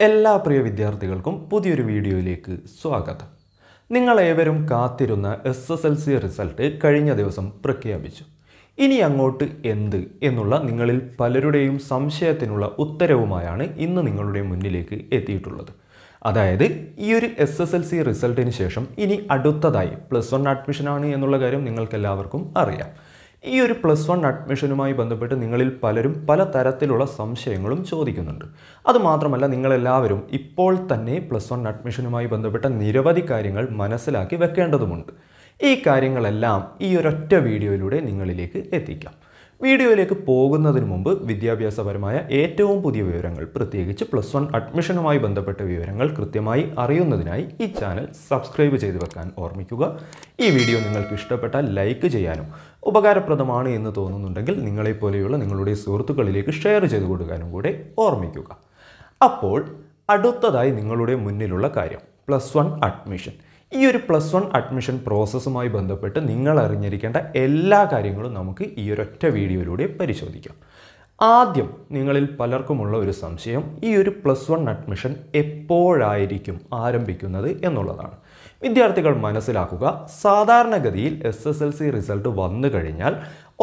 എല്ലാ പ്രിയ വിദ്യാർത്ഥികൾക്കും പുതിയൊരു വീഡിയോയിലേക്ക് സ്വാഗതം. നിങ്ങളേവരും കാത്തിരുന്ന SSLC റിസൾട്ട് കഴിഞ്ഞ ദിവസം പ്രഖ്യാപിച്ചു. ഇനി അങ്ങോട്ട് എന്ത് എന്നുള്ള നിങ്ങളിൽ പലരുടെയും സംശയത്തിനുള്ള ഉത്തരവുമായാണ് ഇന്ന് നിങ്ങളുടെ മുന്നിലേക്ക് എത്തിയിട്ടുള്ളത്. അതായത് ഈ ഒരു SSLC റിസൾട്ടിന് ശേഷം ഇനി അടുത്തതായി +1 അഡ്മിഷനാണ് എന്നുള്ള കാര്യം നിങ്ങൾക്കെല്ലാവർക്കും അറിയാം. ഈ ഒരു +1 അഡ്മിഷനുമായി ബന്ധപ്പെട്ട് നിങ്ങളിൽ പലരും പല തരത്തിലുള്ള സംശയങ്ങളും ചോദിക്കുന്നുണ്ട്. അതുമാത്രമല്ല, നിങ്ങളെല്ലാവരും ഇപ്പോൾ തന്നെ +1 അഡ്മിഷനുമായി ബന്ധപ്പെട്ട നിരവധി കാര്യങ്ങൾ മനസ്സിലാക്കി വെക്കേണ്ടതുമുണ്ട്. ഈ കാര്യങ്ങളെല്ലാം ഈ ഒരൊറ്റ വീഡിയോയിലൂടെ നിങ്ങളിലേക്ക് എത്തിക്കാം. വീഡിയോയിലേക്ക് പോകുന്നതിന് മുമ്പ് വിദ്യാഭ്യാസപരമായ ഏറ്റവും പുതിയ വിവരങ്ങൾ, പ്രത്യേകിച്ച് +1 അഡ്മിഷനുമായി ബന്ധപ്പെട്ട വിവരങ്ങൾ കൃത്യമായി അറിയുന്നതിനായി ഈ ചാനൽ സബ്സ്ക്രൈബ് ചെയ്ത് വെക്കാൻ ഓർമ്മിക്കുക. ഈ വീഡിയോ നിങ്ങൾക്ക് ഇഷ്ടപ്പെട്ടാൽ ലൈക്ക് ചെയ്യാനും ഉപകാരപ്രദമാണ് എന്ന് തോന്നുന്നുണ്ടെങ്കിൽ നിങ്ങളെപ്പോലെയുള്ള നിങ്ങളുടെ സുഹൃത്തുക്കളിലേക്ക് ഷെയർ ചെയ്ത് കൊടുക്കാനും കൂടെ ഓർമ്മിക്കുക. അപ്പോൾ അടുത്തതായി നിങ്ങളുടെ മുന്നിലുള്ള കാര്യം +1 അഡ്മിഷൻ. ഈ ഒരു +1 അഡ്മിഷൻ പ്രോസസ്സുമായി ബന്ധപ്പെട്ട് നിങ്ങൾ അറിഞ്ഞിരിക്കേണ്ട എല്ലാ കാര്യങ്ങളും നമുക്ക് ഈ ഒരൊറ്റ വീഡിയോയിലൂടെ പരിശോധിക്കാം. ആദ്യം നിങ്ങളിൽ പലർക്കുമുള്ള ഒരു സംശയം, ഈ ഒരു +1 അഡ്മിഷൻ എപ്പോഴായിരിക്കും ആരംഭിക്കുന്നത് എന്നുള്ളതാണ്. വിദ്യാർത്ഥികൾ മനസ്സിലാക്കുക, സാധാരണഗതിയിൽ SSLC റിസൾട്ട് വന്നു കഴിഞ്ഞാൽ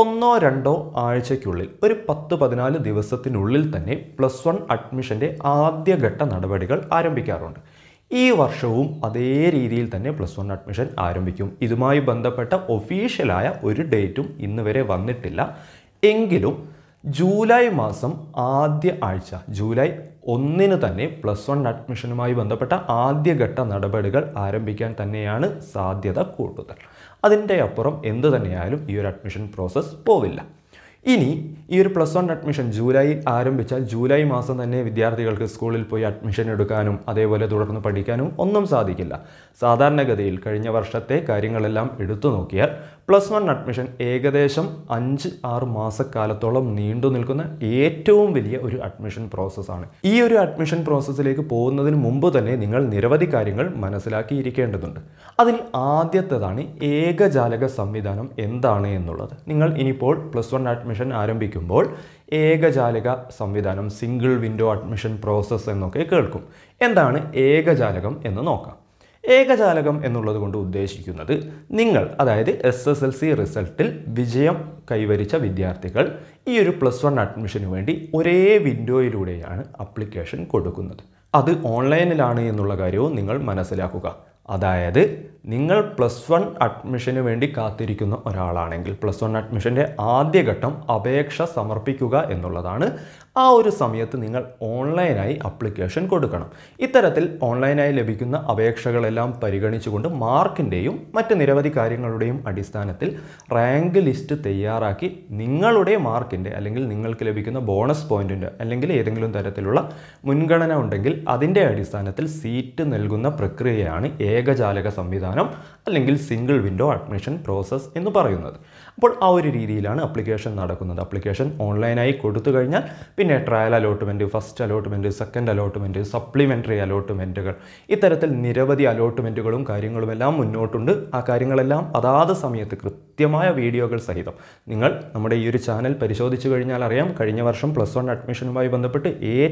1-2 ആഴ്ചയ്ക്കുള്ളിൽ ഒരു 10-14 ദിവസത്തിനുള്ളിൽ തന്നെ +1 അഡ്മിഷൻ്റെ ആദ്യഘട്ട നടപടികൾ ആരംഭിക്കാറുണ്ട്. ഈ വർഷവും അതേ രീതിയിൽ തന്നെ +1 അഡ്മിഷൻ ആരംഭിക്കും. ഇതുമായി ബന്ധപ്പെട്ട ഒഫീഷ്യലായ ഒരു ഡേറ്റും ഇന്ന് വരെ വന്നിട്ടില്ല. എങ്കിലും ജൂലൈ മാസം ആദ്യ ആഴ്ച, ജൂലൈ 1 തന്നെ +1 അഡ്മിഷനുമായി ബന്ധപ്പെട്ട ആദ്യഘട്ട നടപടികൾ ആരംഭിക്കാൻ തന്നെയാണ് സാധ്യത കൂടുതൽ. അതിൻ്റെ അപ്പുറം എന്ത് തന്നെയായാലും ഈ ഒരു അഡ്മിഷൻ പ്രോസസ്സ് പോവില്ല. ഇനി ഈ ഒരു +1 അഡ്മിഷൻ ജൂലൈയിൽ ആരംഭിച്ചാൽ ജൂലൈ മാസം തന്നെ വിദ്യാർത്ഥികൾക്ക് സ്കൂളിൽ പോയി അഡ്മിഷൻ എടുക്കാനും അതേപോലെ തുടർന്ന് പഠിക്കാനും ഒന്നും സാധിക്കില്ല. സാധാരണഗതിയിൽ കഴിഞ്ഞ വർഷത്തെ കാര്യങ്ങളെല്ലാം എടുത്തു നോക്കിയാൽ +1 അഡ്മിഷൻ ഏകദേശം 5-6 മാസക്കാലത്തോളം നീണ്ടു നിൽക്കുന്ന ഏറ്റവും വലിയ ഒരു അഡ്മിഷൻ പ്രോസസ്സാണ്. ഈ ഒരു അഡ്മിഷൻ പ്രോസസ്സിലേക്ക് പോകുന്നതിന് മുമ്പ് തന്നെ നിങ്ങൾ നിരവധി കാര്യങ്ങൾ മനസ്സിലാക്കിയിരിക്കേണ്ടതുണ്ട്. അതിൽ ആദ്യത്തേതാണ് ഏകജാലക സംവിധാനം എന്താണ് എന്നുള്ളത്. നിങ്ങൾ ഇനിയിപ്പോൾ +1 അഡ്മിഷൻ ആരംഭിക്കുമ്പോൾ ഏകജാലക സംവിധാനം, സിംഗിൾ വിൻഡോ അഡ്മിഷൻ പ്രോസസ്സ് എന്നൊക്കെ കേൾക്കും. എന്താണ് ഏകജാലകം എന്ന് നോക്കാം. ഏകജാലകം എന്നുള്ളത് കൊണ്ട് ഉദ്ദേശിക്കുന്നത്, നിങ്ങൾ അതായത് SSLC റിസൾട്ടിൽ വിജയം കൈവരിച്ച വിദ്യാർത്ഥികൾ ഈ ഒരു +1 അഡ്മിഷന് വേണ്ടി ഒരേ വിൻഡോയിലൂടെയാണ് അപ്ലിക്കേഷൻ കൊടുക്കുന്നത്. അത് ഓൺലൈനിലാണ് എന്നുള്ള കാര്യവും നിങ്ങൾ മനസ്സിലാക്കുക. അതായത് നിങ്ങൾ +1 അഡ്മിഷന് വേണ്ടി കാത്തിരിക്കുന്ന ഒരാളാണെങ്കിൽ +1 അഡ്മിഷൻ്റെ ആദ്യഘട്ടം അപേക്ഷ സമർപ്പിക്കുക എന്നുള്ളതാണ്. ആ ഒരു സമയത്ത് നിങ്ങൾ ഓൺലൈനായി അപ്ലിക്കേഷൻ കൊടുക്കണം. ഇത്തരത്തിൽ ഓൺലൈനായി ലഭിക്കുന്ന അപേക്ഷകളെല്ലാം പരിഗണിച്ചുകൊണ്ട് മാർക്കിൻ്റെയും മറ്റ് നിരവധി കാര്യങ്ങളുടെയും അടിസ്ഥാനത്തിൽ റാങ്ക് ലിസ്റ്റ് തയ്യാറാക്കി നിങ്ങളുടെ മാർക്കിൻ്റെ അല്ലെങ്കിൽ നിങ്ങൾക്ക് ലഭിക്കുന്ന ബോണസ് പോയിൻറ്റിൻ്റെ അല്ലെങ്കിൽ ഏതെങ്കിലും തരത്തിലുള്ള മുൻഗണന ഉണ്ടെങ്കിൽ അതിൻ്റെ അടിസ്ഥാനത്തിൽ സീറ്റ് നൽകുന്ന പ്രക്രിയയാണ് ഏകജാലക സംവിധാനം അല്ലെങ്കിൽ സിംഗിൾ വിൻഡോ അഡ്മിഷൻ പ്രോസസ്സ് എന്ന് പറയുന്നത്. അപ്പോൾ ആ ഒരു രീതിയിലാണ് അപ്ലിക്കേഷൻ നടക്കുന്നത്. അപ്ലിക്കേഷൻ ഓൺലൈനായി കൊടുത്തു കഴിഞ്ഞാൽ പിന്നെ trial allotment, first allotment, second allotment, supplementary അലോട്ട്മെൻറ്റുകൾ, ഇത്തരത്തിൽ നിരവധി അലോട്ട്മെൻറ്റുകളും കാര്യങ്ങളുമെല്ലാം മുന്നോട്ടുണ്ട്. ആ കാര്യങ്ങളെല്ലാം അതാത് സമയത്ത് കൃത്യമായ വീഡിയോകൾ സഹിതം നിങ്ങൾ നമ്മുടെ ഈ ഒരു ചാനൽ പരിശോധിച്ചു കഴിഞ്ഞാൽ അറിയാം. കഴിഞ്ഞ വർഷം +1 അഡ്മിഷനുമായി ബന്ധപ്പെട്ട്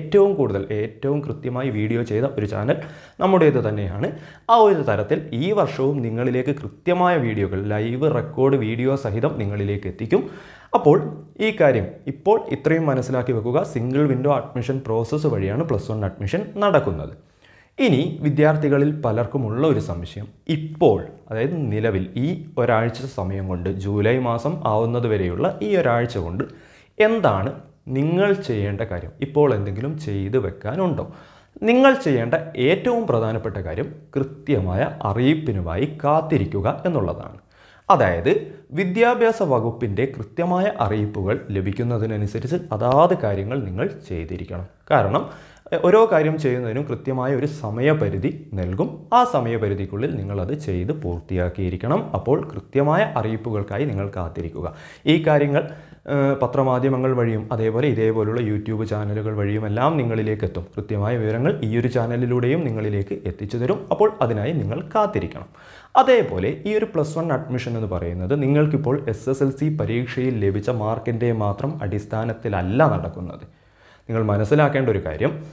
ഏറ്റവും കൃത്യമായി വീഡിയോ ചെയ്ത ഒരു ചാനൽ നമ്മുടേത് തന്നെയാണ്. ആ ഒരു തരത്തിൽ ഈ വർഷവും നിങ്ങളിലേക്ക് കൃത്യമായ വീഡിയോകൾ, ലൈവ് റെക്കോർഡ് വീഡിയോ സഹിതം നിങ്ങളിലേക്ക് എത്തിക്കും. അപ്പോൾ ഈ കാര്യം ഇപ്പോൾ ഇത്രയും മനസ്സിലാക്കി വെക്കുക. സിംഗിൾ വിൻഡോ അഡ്മിഷൻ പ്രോസസ്സ് വഴിയാണ് +1 അഡ്മിഷൻ നടക്കുന്നത്. ഇനി വിദ്യാർത്ഥികളിൽ പലർക്കുമുള്ള ഒരു സംശയം, ഇപ്പോൾ അതായത് നിലവിൽ ഈ ഒരാഴ്ച സമയം കൊണ്ട്, ജൂലൈ മാസം ആവുന്നത് വരെയുള്ള ഈ ഒരാഴ്ച കൊണ്ട് എന്താണ് നിങ്ങൾ ചെയ്യേണ്ട കാര്യം? ഇപ്പോൾ എന്തെങ്കിലും ചെയ്തു വെക്കാനുണ്ടോ? നിങ്ങൾ ചെയ്യേണ്ട ഏറ്റവും പ്രധാനപ്പെട്ട കാര്യം കൃത്യമായ അറിയിപ്പിനുമായി കാത്തിരിക്കുക എന്നുള്ളതാണ്. അതായത് വിദ്യാഭ്യാസ വകുപ്പിൻ്റെ കൃത്യമായ അറിയിപ്പുകൾ ലഭിക്കുന്നതിനനുസരിച്ച് അതാത് കാര്യങ്ങൾ നിങ്ങൾ ചെയ്തിരിക്കണം. കാരണം ഓരോ കാര്യം ചെയ്യുന്നതിനും കൃത്യമായ ഒരു സമയപരിധി നൽകും. ആ സമയപരിധിക്കുള്ളിൽ നിങ്ങളത് ചെയ്ത് പൂർത്തിയാക്കിയിരിക്കണം. അപ്പോൾ കൃത്യമായ അറിയിപ്പുകൾക്കായി നിങ്ങൾ കാത്തിരിക്കുക. ഈ കാര്യങ്ങൾ പത്രമാധ്യമങ്ങൾ വഴിയും അതേപോലെ ഇതേപോലുള്ള യൂട്യൂബ് ചാനലുകൾ വഴിയുമെല്ലാം നിങ്ങളിലേക്ക് എത്തും. കൃത്യമായ വിവരങ്ങൾ ഈ ഒരു ചാനലിലൂടെയും നിങ്ങളിലേക്ക് എത്തിച്ചു തരും. അപ്പോൾ അതിനായി നിങ്ങൾ കാത്തിരിക്കണം. അതേപോലെ ഈ ഒരു +1 അഡ്മിഷൻ എന്ന് പറയുന്നത് നിങ്ങൾക്കിപ്പോൾ SSLC പരീക്ഷയിൽ ലഭിച്ച മാർക്കിൻ്റെ മാത്രം അടിസ്ഥാനത്തിലല്ല നടക്കുന്നത്. നിങ്ങൾ മനസ്സിലാക്കേണ്ട ഒരു കാര്യം,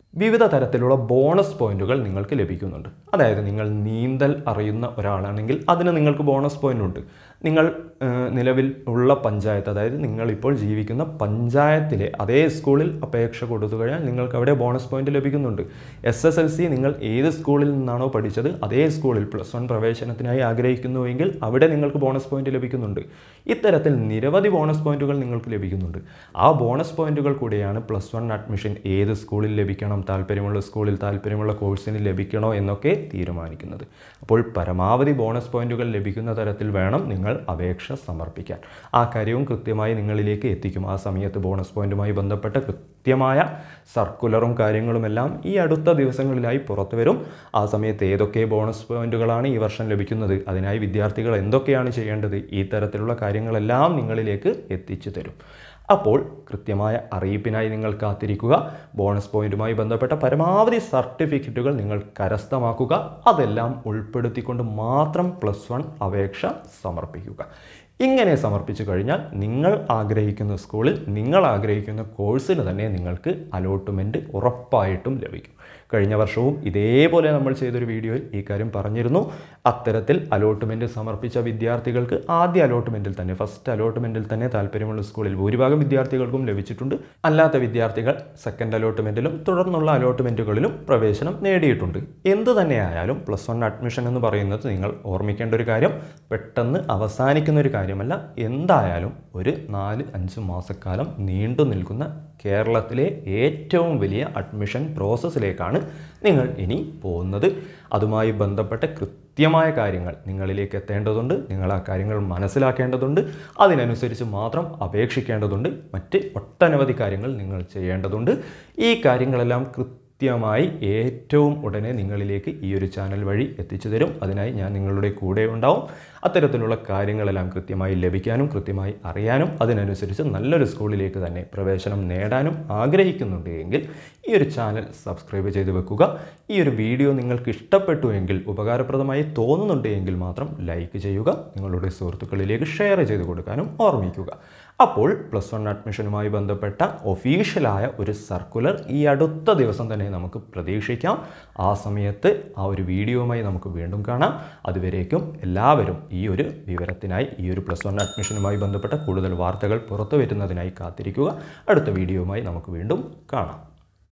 വിവിധ തരത്തിലുള്ള ബോണസ് പോയിന്റുകൾ നിങ്ങൾക്ക് ലഭിക്കുന്നുണ്ട്. അതായത് നിങ്ങൾ നീന്തൽ അറിയുന്ന ഒരാളാണെങ്കിൽ അതിന് നിങ്ങൾക്ക് ബോണസ് പോയിന്റ് ഉണ്ട്. നിങ്ങൾ നിലവിൽ ഉള്ള പഞ്ചായത്ത്, അതായത് നിങ്ങളിപ്പോൾ ജീവിക്കുന്ന പഞ്ചായത്തിലെ അതേ സ്കൂളിൽ അപേക്ഷ കൊടുത്തു കഴിഞ്ഞാൽ നിങ്ങൾക്ക് അവിടെ ബോണസ് പോയിന്റ് ലഭിക്കുന്നുണ്ട്. SSLC നിങ്ങൾ ഏത് സ്കൂളിൽ നിന്നാണോ പഠിച്ചത് അതേ സ്കൂളിൽ +1 പ്രവേശനത്തിനായി ആഗ്രഹിക്കുന്നുവെങ്കിൽ അവിടെ നിങ്ങൾക്ക് ബോണസ് പോയിന്റ് ലഭിക്കുന്നുണ്ട്. ഇത്തരത്തിൽ നിരവധി ബോണസ് പോയിന്റുകൾ നിങ്ങൾക്ക് ലഭിക്കുന്നുണ്ട്. ആ ബോണസ് പോയിന്റുകൾ കൂടെയാണ് +1 അഡ്മിഷൻ ഏത് സ്കൂളിൽ ലഭിക്കണം, താല്പര്യമുള്ള സ്കൂളിൽ താല്പര്യമുള്ള കോഴ്സിന് ലഭിക്കണോ എന്നൊക്കെ തീരുമാനിക്കുന്നത്. അപ്പോൾ പരമാവധി ബോണസ് പോയിന്റുകൾ ലഭിക്കുന്ന തരത്തിൽ വേണം നിങ്ങൾ അപേക്ഷ സമർപ്പിക്കാൻ. ആ കാര്യവും കൃത്യമായി നിങ്ങളിലേക്ക് എത്തിക്കും. ആ സമയത്ത് ബോണസ് പോയിന്റുമായി ബന്ധപ്പെട്ട കൃത്യമായ സർക്കുലറും കാര്യങ്ങളുമെല്ലാം ഈ അടുത്ത ദിവസങ്ങളിലായി പുറത്തു വരും. ആ സമയത്ത് ഏതൊക്കെ ബോണസ് പോയിന്റുകളാണ് ഈ വർഷം ലഭിക്കുന്നത്, അതിനായി വിദ്യാർത്ഥികൾ എന്തൊക്കെയാണ് ചെയ്യേണ്ടത്, ഈ തരത്തിലുള്ള കാര്യങ്ങളെല്ലാം നിങ്ങളിലേക്ക് എത്തിച്ചു തരും. അപ്പോൾ കൃത്യമായ അറിയിപ്പിനായി നിങ്ങൾ കാത്തിരിക്കുക. ബോണസ് പോയിന്റുമായി ബന്ധപ്പെട്ട പരമാവധി സർട്ടിഫിക്കറ്റുകൾ നിങ്ങൾ കരസ്ഥമാക്കുക. അതെല്ലാം ഉൾപ്പെടുത്തിക്കൊണ്ട് മാത്രം +1 അപേക്ഷ സമർപ്പിക്കുക. ഇങ്ങനെ സമർപ്പിച്ചു കഴിഞ്ഞാൽ നിങ്ങൾ ആഗ്രഹിക്കുന്ന സ്കൂളിൽ നിങ്ങൾ ആഗ്രഹിക്കുന്ന കോഴ്സിന് തന്നെ നിങ്ങൾക്ക് അലോട്ട്മെൻറ്റ് ഉറപ്പായിട്ടും ലഭിക്കും. കഴിഞ്ഞ വർഷവും ഇതേപോലെ നമ്മൾ ചെയ്തൊരു വീഡിയോയിൽ ഈ കാര്യം പറഞ്ഞിരുന്നു. അത്തരത്തിൽ അലോട്ട്മെൻറ്റ് സമർപ്പിച്ച വിദ്യാർത്ഥികൾക്ക് ആദ്യ അലോട്ട്മെൻറ്റിൽ തന്നെ, ഫസ്റ്റ് അലോട്ട്മെൻറ്റിൽ തന്നെ താല്പര്യമുള്ള സ്കൂളിൽ ഭൂരിഭാഗം വിദ്യാർത്ഥികൾക്കും ലഭിച്ചിട്ടുണ്ട്. അല്ലാത്ത വിദ്യാർത്ഥികൾ സെക്കൻഡ് അലോട്ട്മെൻറ്റിലും തുടർന്നുള്ള അലോട്ട്മെൻറ്റുകളിലും പ്രവേശനം നേടിയിട്ടുണ്ട്. എന്തു തന്നെയായാലും +1 അഡ്മിഷൻ എന്ന് പറയുന്നത് നിങ്ങൾ ഓർമ്മിക്കേണ്ട ഒരു കാര്യം പെട്ടെന്ന് അവസാനിക്കുന്ന ഒരു കാര്യമല്ല. എന്തായാലും ഒരു 4-5 മാസക്കാലം നീണ്ടു നിൽക്കുന്ന കേരളത്തിലെ ഏറ്റവും വലിയ അഡ്മിഷൻ പ്രോസസ്സിലേക്കാണ് നിങ്ങൾ ഇനി പോകുന്നത്. അതുമായി ബന്ധപ്പെട്ട കൃത്യമായ കാര്യങ്ങൾ നിങ്ങളിലേക്ക് എത്തേണ്ടതുണ്ട്. നിങ്ങൾ ആ കാര്യങ്ങൾ മനസ്സിലാക്കേണ്ടതുണ്ട്. അതിനനുസരിച്ച് മാത്രം അപേക്ഷിക്കേണ്ടതുണ്ട്. മറ്റ് ഒട്ടനവധി കാര്യങ്ങൾ നിങ്ങൾ ചെയ്യേണ്ടതുണ്ട്. ഈ കാര്യങ്ങളെല്ലാം കൃത്യമായി ഏറ്റവും ഉടനെ നിങ്ങളിലേക്ക് ഈ ഒരു ചാനൽ വഴി എത്തിച്ചു തരും. അതിനായി ഞാൻ നിങ്ങളുടെ കൂടെ ഉണ്ടാവും. അത്തരത്തിലുള്ള കാര്യങ്ങളെല്ലാം കൃത്യമായി ലഭിക്കാനും കൃത്യമായി അറിയാനും അതിനനുസരിച്ച് നല്ലൊരു സ്കൂളിലേക്ക് തന്നെ പ്രവേശനം നേടാനും ആഗ്രഹിക്കുന്നുണ്ട് എങ്കിൽ ഈ ഒരു ചാനൽ സബ്സ്ക്രൈബ് ചെയ്ത് വെക്കുക. ഈ ഒരു വീഡിയോ നിങ്ങൾക്ക് ഇഷ്ടപ്പെട്ടു എങ്കിൽ, ഉപകാരപ്രദമായി തോന്നുന്നുണ്ട് എങ്കിൽ മാത്രം ലൈക്ക് ചെയ്യുക. നിങ്ങളുടെ സുഹൃത്തുക്കളിലേക്ക് ഷെയർ ചെയ്ത് കൊടുക്കാനും ഓർമ്മിക്കുക. അപ്പോൾ +1 അഡ്മിഷനുമായി ബന്ധപ്പെട്ട ഒഫീഷ്യലായ ഒരു സർക്കുലർ ഈ അടുത്ത ദിവസം തന്നെ നമുക്ക് പ്രതീക്ഷിക്കാം. ആ സമയത്ത് ആ ഒരു വീഡിയോയുമായി നമുക്ക് വീണ്ടും കാണാം. അതുവരേക്കും എല്ലാവരും ഈ ഒരു വിവരത്തിനായി, ഈ ഒരു +1 അഡ്മിഷനുമായി ബന്ധപ്പെട്ട കൂടുതൽ വാർത്തകൾ പുറത്തു വരുന്നതിനായി കാത്തിരിക്കുക. അടുത്ത വീഡിയോയുമായി നമുക്ക് വീണ്ടും കാണാം.